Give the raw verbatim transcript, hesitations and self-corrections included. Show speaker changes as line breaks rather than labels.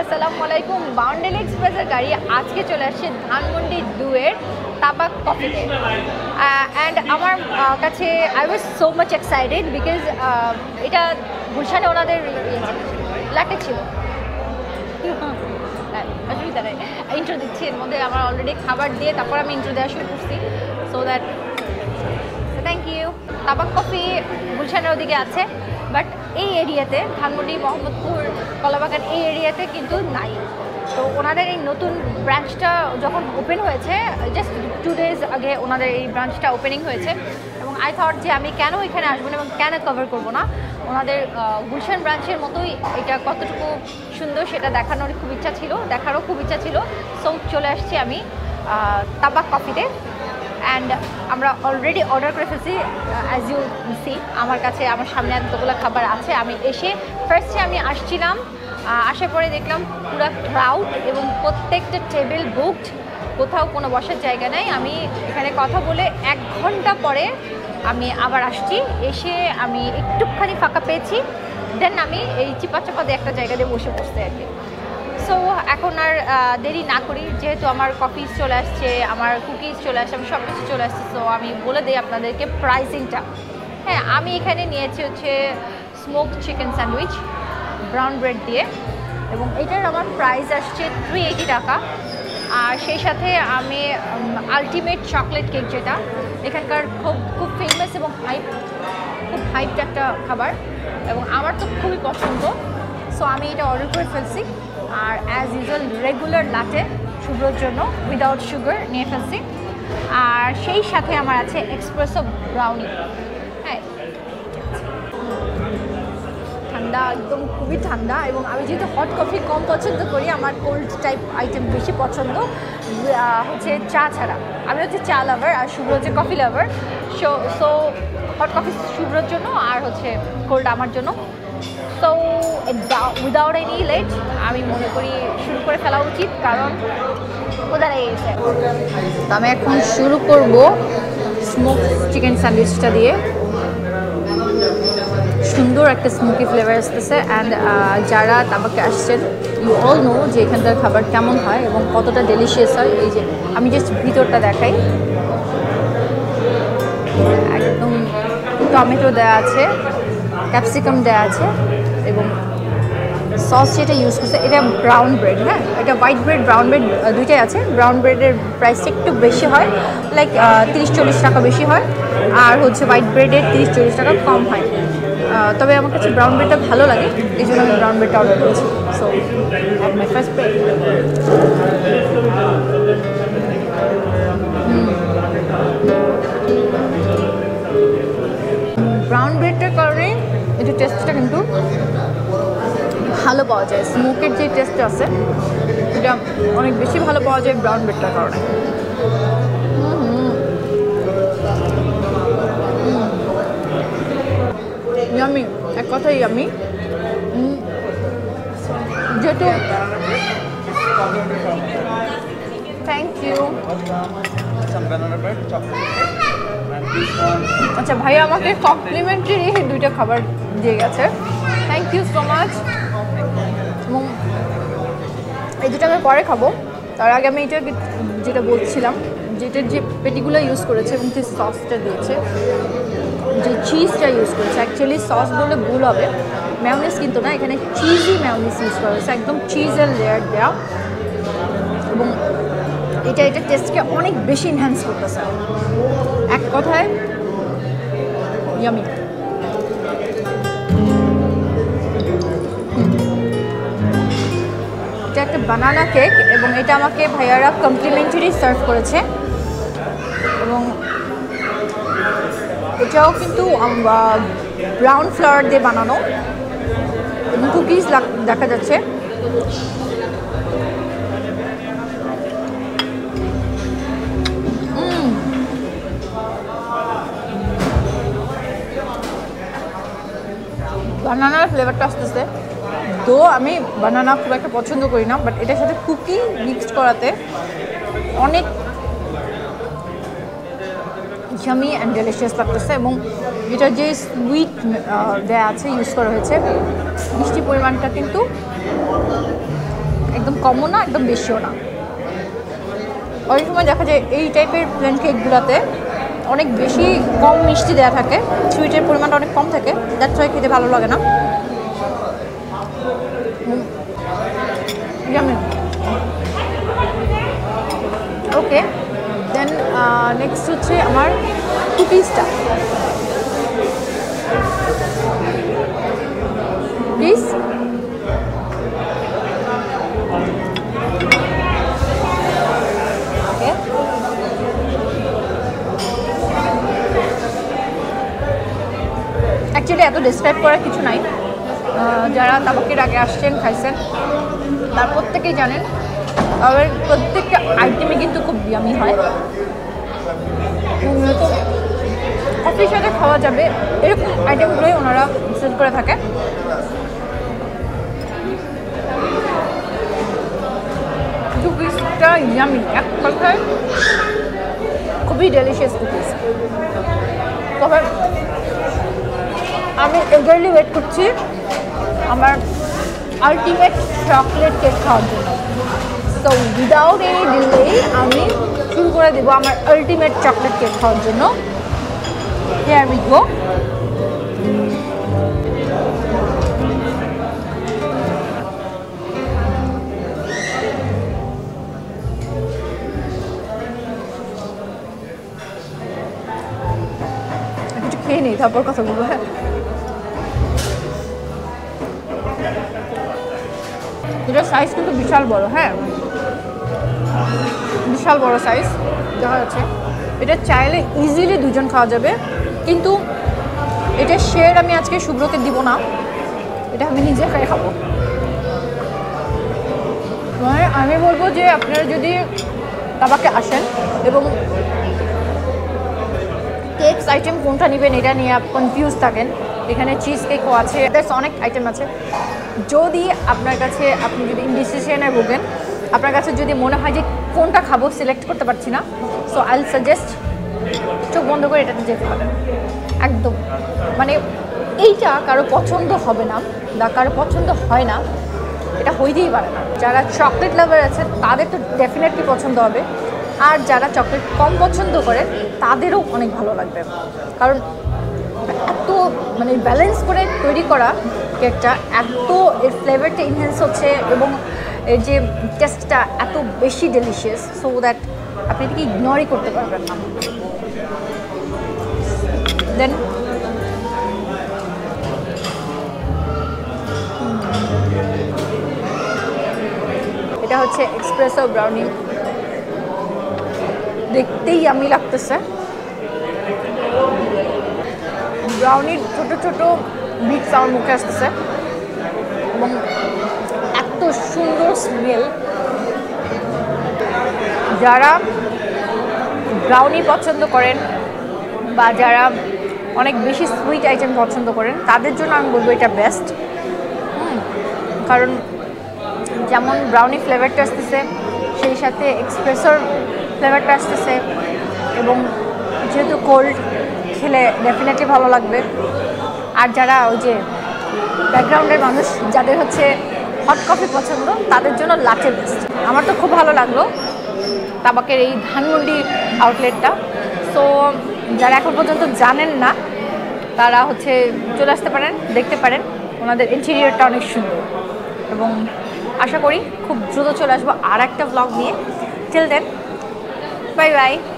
আসসালামু আলাইকুম। বাউন্ডেল এক্সপ্রেসের গাড়ি আজকে চলে আসছে ধানমন্ডি দুয়ের তাবাক কফিতে অ্যান্ড আমার কাছে I was so much excited because এটা গুলশানে ওনাদের লাটে ছিল। অসুবিধা নেই, ইন্ট্রো দিচ্ছি। এর মধ্যে আমার অলরেডি খাবার দিয়ে তারপর আমি ইন্ট্রো দেওয়া শুরু করছি। So that thank you. Tabaq coffee গুলশানের ওদিকে আছে, বাট এই এরিয়াতে ধানমন্ডি, মোহাম্মদপুর, কলাবাগান এই এরিয়াতে কিন্তু নাই। তো ওনাদের এই নতুন ব্রাঞ্চটা যখন ওপেন হয়েছে, জাস্ট টু ডেজ আগে ওনাদের এই ব্রাঞ্চটা ওপেনিং হয়েছে এবং আই থট যে আমি কেন এখানে আসবো না এবং কেন কভার করবো না। ওনাদের গুলশান ব্রাঞ্চের মতোই এটা কতটুকু সুন্দর সেটা দেখানোর খুব ইচ্ছা ছিল, দেখারও খুব ইচ্ছা ছিল। সো চলে আসছি আমি তাবাক কফিতে অ্যান্ড আমরা অলরেডি অর্ডার করে ফেলছি। অ্যাজ ইউ সি আমার কাছে আমার সামনে এতগুলো খাবার আছে। আমি এসে ফার্স্টে আমি আসছিলাম, আসার পরে দেখলাম পুরো ক্রাউড এবং প্রত্যেকটা টেবিল বুকড, কোথাও কোনো বসার জায়গা নেই। আমি এখানে কথা বলে এক ঘন্টা পরে আমি আবার আসছি, এসে আমি একটুখানি ফাঁকা পেয়েছি, দেন আমি এই চিপা চাপা দিয়ে একটা জায়গা দিয়ে বসে বসতে আর কি। সো এখন আর দেরি না করি, যেহেতু আমার কফিজ চলে আসছে, আমার কুকিজ চলে আসছে, আমি সব কিছু চলে আসছে। সো আমি বলে দিই আপনাদেরকে প্রাইসিংটা। হ্যাঁ, আমি এখানে নিয়েছি হচ্ছে smoked chicken sandwich brown bread দিয়ে, এবং এটার আমার প্রাইস আসছে থ্রি এইটি টাকা। আর সেই সাথে আমি আলটিমেট চকলেট কেক, যেটা এখানকার খুব খুব ফেমাস এবং হাইপ, খুব হাইপড একটা খাবার এবং আমার তো খুবই পছন্দ। সো আমি এটা অর্ডার করে ফেলছি। আর অ্যাজ ইউজুয়াল রেগুলার লাটে শুভ্রর জন্য উইদাউট সুগার নিয়ে ফেলছি। আর সেই সাথে আমার আছে এক্সপ্রেসো ব্রাউনি। হ্যাঁ, ঠান্ডা, একদম খুবই ঠান্ডা। এবং আমি যেহেতু হট কফি কম পছন্দ করি, আমার কোল্ড টাইপ আইটেম বেশি পছন্দ হচ্ছে চা ছাড়া। আমি হচ্ছে চা লাভার আর শুভ্র হচ্ছে coffee lover. So so hot coffee শুভ্রর জন্য আর হচ্ছে কোল্ড আমার জন্য। সো উইদাউট এনি লেট আমি মনে করি শুরু করে ফেলা উচিত, কারণ কোথা লেগে গেছে। তো আমি এখন শুরু করব স্মোক চিকেন স্যান্ডউইচটা দিয়ে। সুন্দর একটা স্মোকি ফ্লেভার আসতেছে। অ্যান্ড যারা তাবাকে আসছেন, ইউ অল নো যে এখানকার খাবার কেমন হয় এবং কতটা ডেলিশিয়াস হয়। এই যে আমি জাস্ট ভিতরটা দেখাই, একদম টমেটো দেওয়া আছে, ক্যাপসিকাম দেওয়া আছে এবং সস যেটা ইউজ করছে এটা ব্রাউন ব্রেড। হ্যাঁ, এটা হোয়াইট ব্রেড, ব্রাউন ব্রেড দুইটাই আছে। ব্রাউন ব্রেডের প্রাইসটা একটু বেশি হয়, লাইক তিরিশ চল্লিশ টাকা বেশি হয়, আর হচ্ছে হোয়াইট ব্রেডের তিরিশ চল্লিশ টাকা কম হয়। তবে আমার কাছে ব্রাউন ব্রেডটা ভালো লাগে, এই জন্য আমি ব্রাউন ব্রেডটা অর্ডার করেছি। So my first bread. Brown ব্রেডটার কারণে একটু টেস্টটা কিন্তু ভালো পাওয়া যায়। স্মোকের যে টেস্ট আছে এটা অনেক বেশি ভালো পাওয়া যায় ব্রাউন ব্রেডটার কারণে। ইয়ামি, এক কথাই ইয়ামি। যেহেতু থ্যাংক ইউ। আচ্ছা ভাইয়া আমাকে কমপ্লিমেন্টারি দুইটা খাবার দিয়ে গেছে, থ্যাংক ইউ সো মাচ। এবং এই দুটো আমি পরে খাবো, তার আগে আমি এটা যেটা বলছিলাম, যেটার যে পেটিগুলো ইউজ করেছে এবং যে সসটা দিয়েছে, যে চিজটা ইউজ করেছে, অ্যাকচুয়ালি সস বললে ভুল হবে, ম্যায়োনিজ কিন্তু না, এখানে চিজি ম্যায়োনিজ ইউজ করা হয়েছে, একদম চিজের লেয়ার দেওয়া। এবং এটা এটা টেস্টকে অনেক বেশি এনহ্যান্স করতেছে। এক কথায় ইয়ামি। এটা একটা বানানা কেক এবং এটা আমাকে ভাইয়ারা কমপ্লিমেন্টারি সার্ভ করেছে। এবং এটাও কিন্তু ব্রাউন ফ্লাওয়ার দিয়ে বানানো এবং কুকিজ দেখা যাচ্ছে। বানানার ফ্লেভারটা আসতেছে। দো আমি বানানা খুব একটা পছন্দ করি না, বাট এটার সাথে কুকি মিক্সড করাতে অনেক ইয়ামি অ্যান্ড ডেলিশিয়াস লাগতেছে। এবং এটার যে সুইট দেয়া আছে, ইউজ করা হয়েছে, মিষ্টি পরিমাণটা কিন্তু কমও না একদম বেশিও না। অনেক সময় দেখা যায় এই টাইপের প্লেন কেকগুলোতে অনেক বেশি কম মিষ্টি দেওয়া থাকে, সুইটের পরিমাণটা অনেক কম থাকে, দ্যাটস ওয়াই খেতে ভালো লাগে না। ওকে, দেন নেক্সট হচ্ছে আমার কুকিজটা। কুকিজ ওকে, অ্যাকচুয়ালি এত ডিসক্রাইব করার কিছু নাই, যারা তাবাকের আগে আসছেন খাইছেন তার প্রত্যেকেই জানেন আবার প্রত্যেকটা আইটেমে কিন্তু খুব ইয়ামি হয়। তো কফির সাথে খাওয়া যাবে এরকম আইটেমগুলোই ওনারা সেল করে থাকে। কুকিজটা ইয়ামি, এক কথায় খুবই ডেলিশিয়াস কুকিজ। তবে আমি এগারলি ওয়েট করছি আমার আলটিমেট চকলেট কেক খাওয়ার জন্য। সো উইদাউট এনি ডিলে আমি শুরু করে দেবো আমার আলটিমেট চকলেট কেক খাওয়ার জন্য। Here we go. কিছু খেয়ে নেই তারপর কথা বলবো। হ্যাঁ, এটার সাইজ কিন্তু বিশাল বড়। হ্যাঁ, বিশাল বড় সাইজ দেখা যাচ্ছে। এটা চাইলে ইজিলি দুজন খাওয়া যাবে, কিন্তু এটা শেয়ার আমি আজকে শুভ্রকে দিব না, এটা আমি নিজে খাই খাবো। মানে আমি বলবো যে আপনারা যদি তাবাকে আসেন এবং কেকস আইটেম কোনটা নেবেন এটা নিয়ে কনফিউজ থাকেন, এখানে চিজ কেকও আছে, দ্যাটস অনেক আইটেম আছে। যদি আপনার কাছে আপনি যদি ইনডিসিশনে ভোগেন, আপনার কাছে যদি মনে হয় যে কোনটা খাবো সিলেক্ট করতে পারছি না, সো আই উইল সাজেস্ট চোখ বন্ধ করে এটাতে যেতে পারেন। একদম মানে এইটা কারো পছন্দ হবে না বা কারো পছন্দ হয় না, এটা হইতেই পারে না। যারা চকলেট লাভার আছে তাদের তো ডেফিনেটলি পছন্দ হবে, আর যারা চকলেট কম পছন্দ করে তাদেরও অনেক ভালো লাগবে, কারণ এত মানে ব্যালেন্স করে তৈরি করা কেকটা, এত এর ফ্লেভারটা ইনহ্যান্স হচ্ছে এবং এর যে টেস্টটা এত বেশি ডেলিশিয়াস, সো দ্যাট আপনি এটাকে ইগনোরই করতে পারবেন না। দেন এটা হচ্ছে এক্সপ্রেসো ব্রাউনি, দেখতেই আমি লাগতেছে। ব্রাউনির ছোট ছোট বিটস আমার মুখে আসতেছে এবং এত সুন্দর স্মেল। যারা ব্রাউনি পছন্দ করেন বা যারা অনেক বেশি সুইট আইটেম পছন্দ করেন তাদের জন্য আমি বলবো এটা বেস্ট। কারণ যেমন ব্রাউনি ফ্লেভারটা আসতেছে, সেই সাথে এক্সপ্রেসোর ফ্লেভারটা আসতেছে, এবং যেহেতু কোল্ড খেলে ডেফিনেটলি ভালো লাগবে। আর যারা ওই যে ব্যাকগ্রাউন্ডের মানুষ যাদের হচ্ছে হট কফি পছন্দ তাদের জন্য লাটে বেস্ট। আমার তো খুব ভালো লাগলো তাবাকের এই ধানমন্ডি আউটলেটটা। সো যারা এখন পর্যন্ত জানেন না তারা হচ্ছে চলে আসতে পারেন, দেখতে পারেন। ওনাদের ইন্টেরিয়রটা অনেক সুন্দর এবং আশা করি খুব দ্রুত চলে আসবো আর একটা ব্লগ নিয়ে। Till then, bye by.